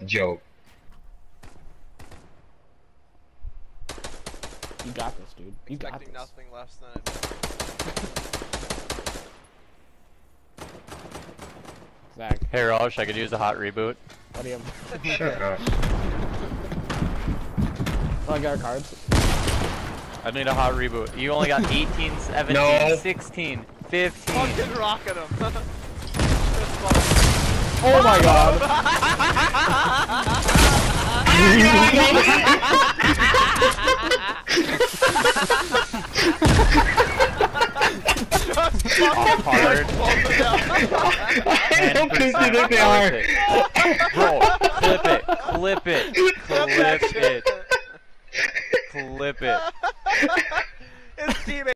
joke. You got this, dude. You got this. Expecting nothing less than Zach, Hey Rausch, I could use a hot reboot. what do you have? Shut up. Oh, I got our cards. I need a hot reboot. You only got 18, 17, No. 16, 15. fucking rocking him. Oh my god! Hard. I don't think you think they are. Bro, clip it, clip it, clip it, clip it.